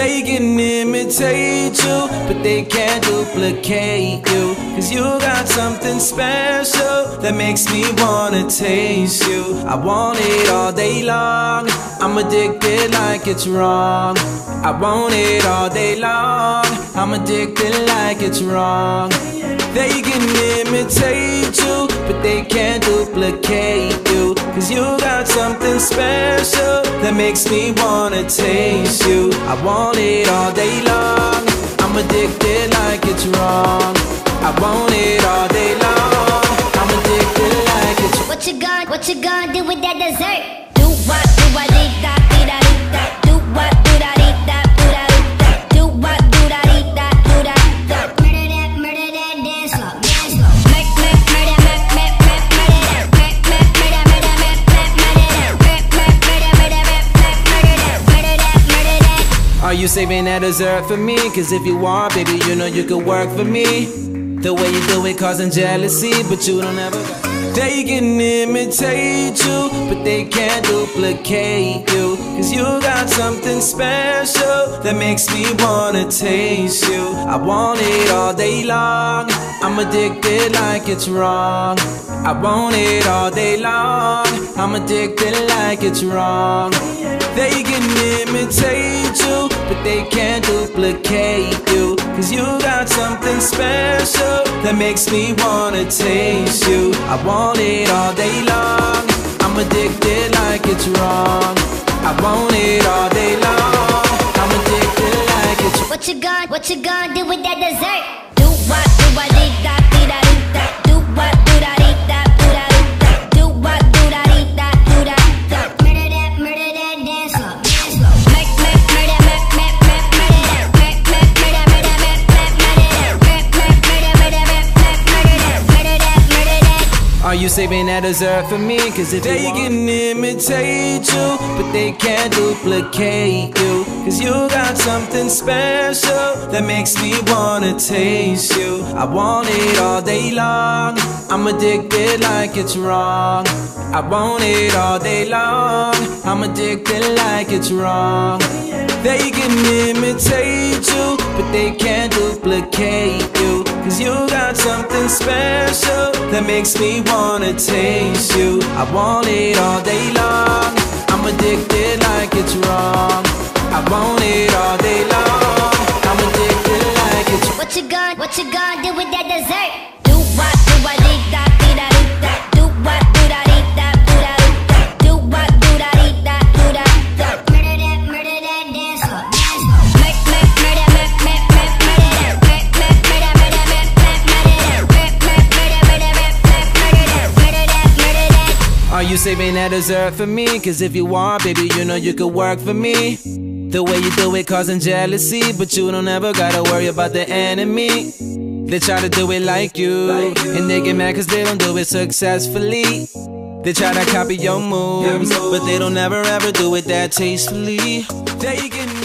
They can imitate you, but they can't duplicate you. Cause you got something special that makes me wanna taste you. I want it all day long, I'm addicted like it's wrong. I want it all day long, I'm addicted like it's wrong. They can imitate you, but they can't duplicate you. Cause you got something special that makes me wanna taste you. I want it all day long, I'm addicted like it's wrong. I want it all day long, I'm addicted like it's wrong. What you gonna do with that dessert? Do what, do what, do that, do that, do that. Do what, do that, do that, do that, do that. Do what, do that, do that, do that, do that. Murder that, dance slow, dance slow. Make, murder that, murder that, murder that. Are you saving that dessert for me? Cause if you are, baby, you know you could work for me. The way you do it causing jealousy, but you don't ever. They can imitate you, but they can't duplicate you. Cause you got something special that makes me wanna taste you. I want it all day long, I'm addicted like it's wrong. I want it all day long, I'm addicted like it's wrong. They can imitate you, but they can't duplicate you. Cause you got something special that makes me wanna taste you. I want it all day long, I'm addicted like it's wrong. I want it all day long, I'm addicted like it's wrong. What you gonna do with that dessert? Do what, do what, do that, do that, do that. Do what, do that, do that, do that, do that. Do what, do that, do that, do that, do that. Murder that, dance slow, dance slow. Make, murder that, Are you saving that dessert for me? Cause if they can imitate you, but they can't duplicate you. Cause you got something special that makes me wanna taste you. I want it all day long, I'm addicted like it's wrong. I want it all day long, I'm addicted like it's wrong. They can imitate you, but they can't duplicate you. Cause you got something special that makes me wanna taste you. I want it all day long, I'm addicted like it's wrong. I want it all day long, I'm addicted like it's wrong. What you gonna do with that dessert? Do what, do what, do that, do that, do that. Do what, do that, do that, do that, do that. Do what, do that, do that, do that, do that. Murder that, dance slow, dance slow. Make, murder that. Are you saving that dessert for me? Cause if you are, baby, you know you could work for me. The way you do it causing jealousy, but you don't ever gotta worry about the enemy. They try to do it like you, and they get mad cause they don't do it successfully. They try to copy your moves, but they don't ever ever do it that tastefully. They can